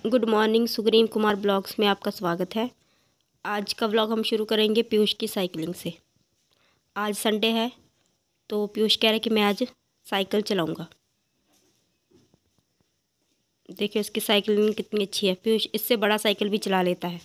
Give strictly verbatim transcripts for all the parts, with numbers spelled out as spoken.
Good morning, Sugreev Kumar blogs में आपका स्वागत है। आज का ब्लॉग हम शुरू करेंगे पीयूष की साइकिलिंग से। आज संडे है तो पीयूष कह रहे कि मैं आज साइकिल चलाऊंगा। देखिए उसकी साइकिलिंग कितनी अच्छी है। पीयूष इससे बड़ा साइकिल भी चला लेता है।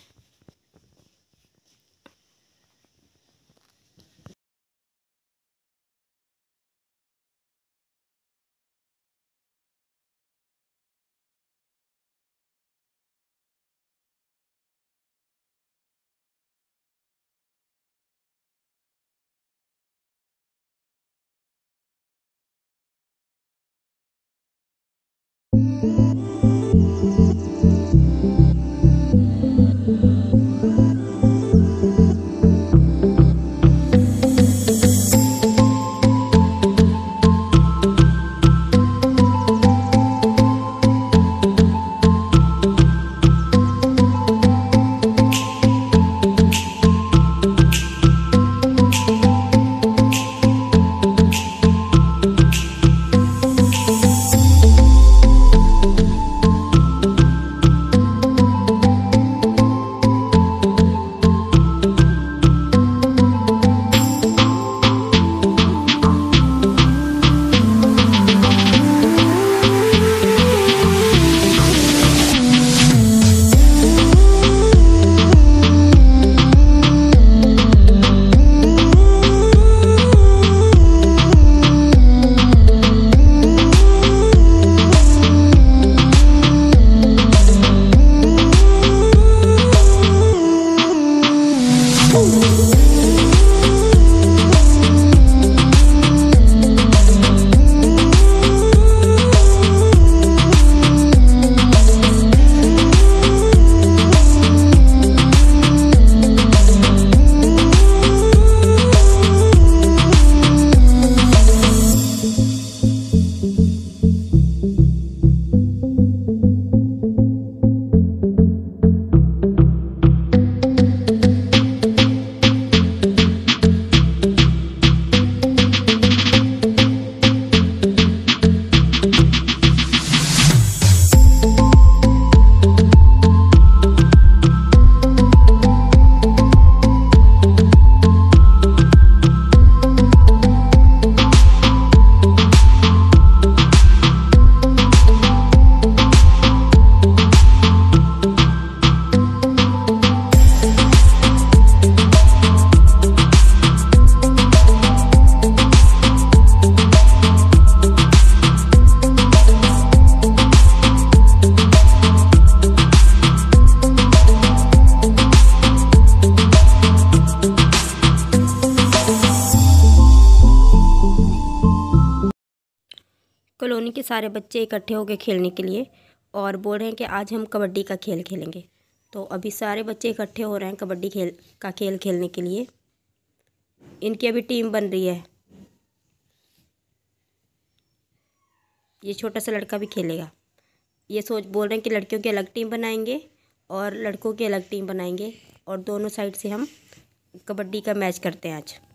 कॉलोनी के सारे बच्चे इकट्ठे होकर खेलने के लिए और बोल रहे हैं कि आज हम कबड्डी का खेल खेलेंगे। तो अभी सारे बच्चे इकट्ठे हो रहे हैं कबड्डी खेल का खेल खेलने के लिए। इनकी अभी टीम बन रही है। ये छोटा सा लड़का भी खेलेगा। ये सोच बोल रहे हैं कि लड़कियों की अलग टीम बनाएंगे और लड़कों की अलग टीम बनाएंगे और दोनों साइड से हम कबड्डी का मैच करते हैं आज।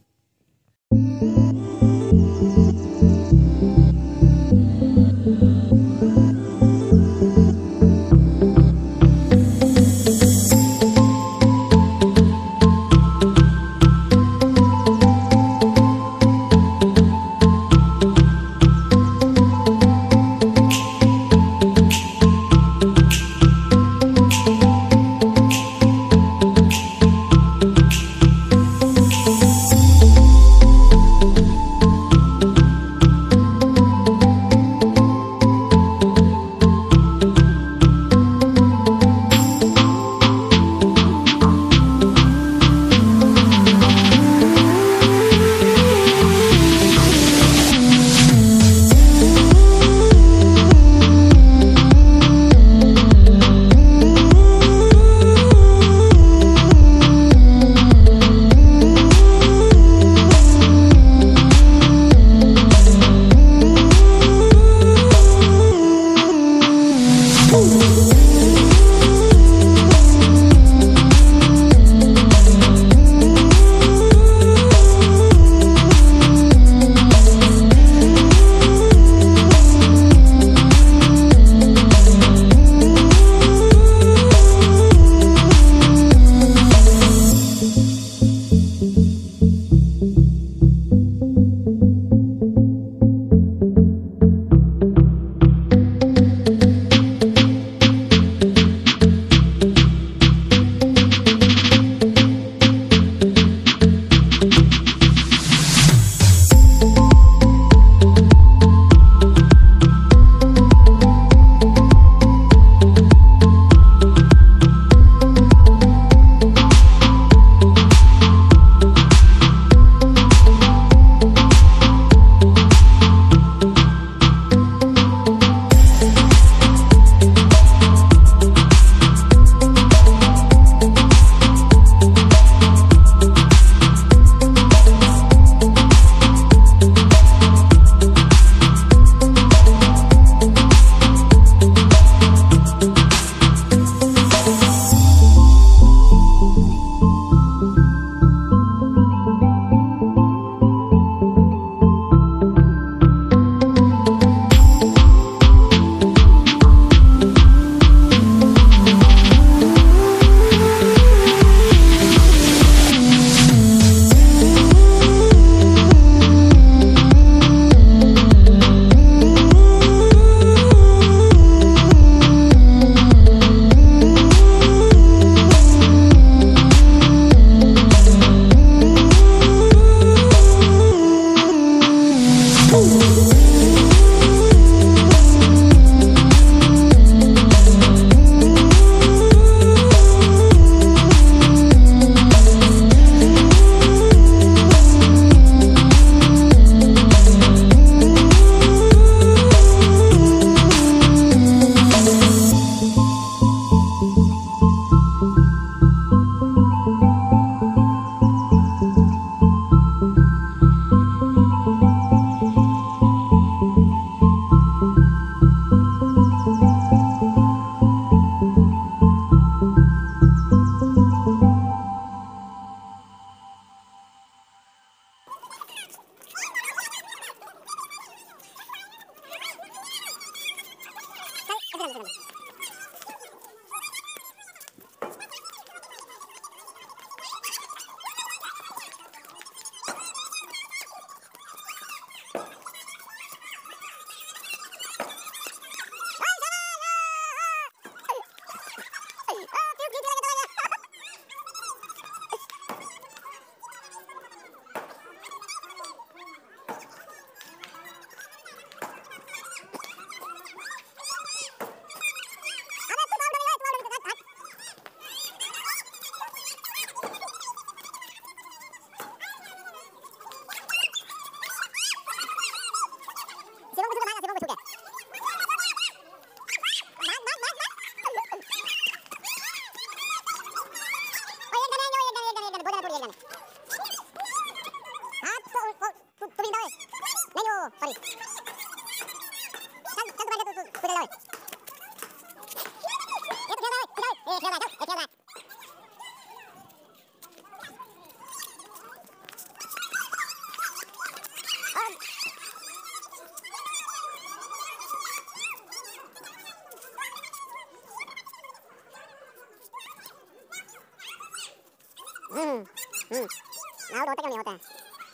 हम्म हम्म आउट होता क्यों नहीं होता?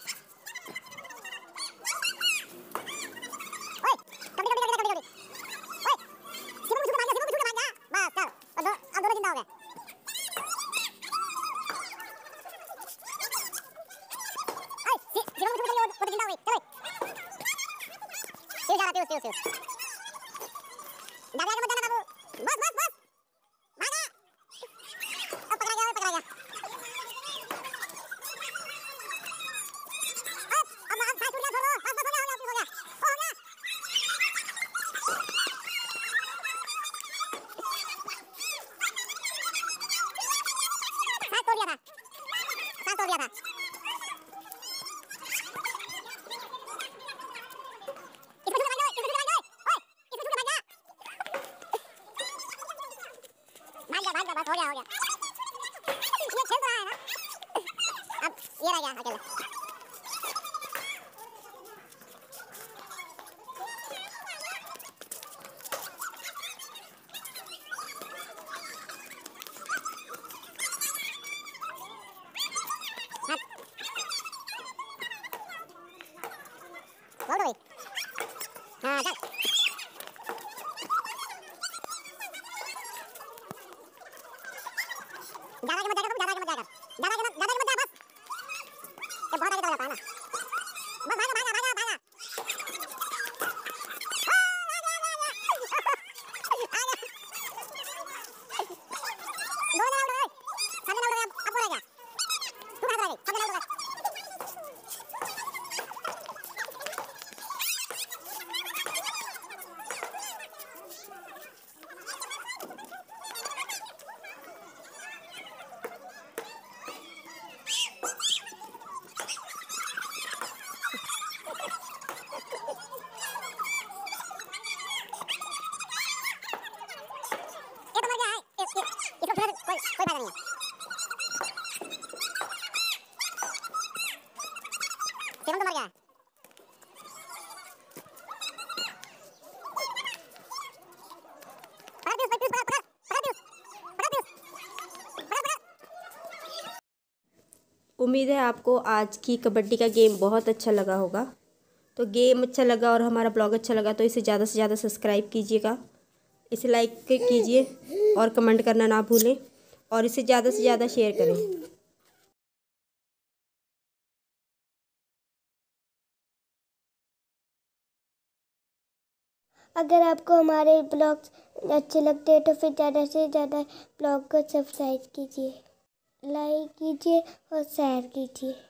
ओए कबड्डी कबड्डी कबड्डी कबड्डी ओए सिमू को मार जा, सिमू को मार जा, बस चल अब दो अब दोनों जिंदा हो गए। ओए सिमू को मार जा, वो जिंदा हो गई। चलो फिर जा रहा है, फिर फिर दादा मत जाना बाबू, बस बस बस भागा, अब पकड़ा गया पकड़ा गया। हो गया हो गया ये खेल रहा है ना, अब ये रह गया अकेला। बोल दो भाई, हाँ चल ज्यादा के मत जाएगा, ज्यादा के मत जाएगा, ज्यादा के मत ज्यादा के मत जा, बस ये बहुत आगे चला जाता है ना, बस भागा भागा भागा भागा दो ना उड़ सामने ना उड़, अब बोलेगा तू भाग रहा है, सामने ना उड़। कोई कोई बात नहीं है, सिमन तो मर गया है। पकड़ पीयूष, पकड़ पकड़ पकड़ पीयूष, पकड़ पीयूष, पकड़ पकड़। उम्मीद है आपको आज की कबड्डी का गेम बहुत अच्छा लगा होगा। तो गेम अच्छा लगा और हमारा ब्लॉग अच्छा लगा तो इसे ज़्यादा से ज़्यादा सब्सक्राइब कीजिएगा, इसे लाइक कीजिए और कमेंट करना ना भूलें और इसे ज़्यादा से ज़्यादा शेयर करें। अगर आपको हमारे ब्लॉग्स अच्छे लगते हैं तो फिर ज़्यादा से ज़्यादा ब्लॉग को सब्सक्राइब कीजिए, लाइक कीजिए और शेयर कीजिए।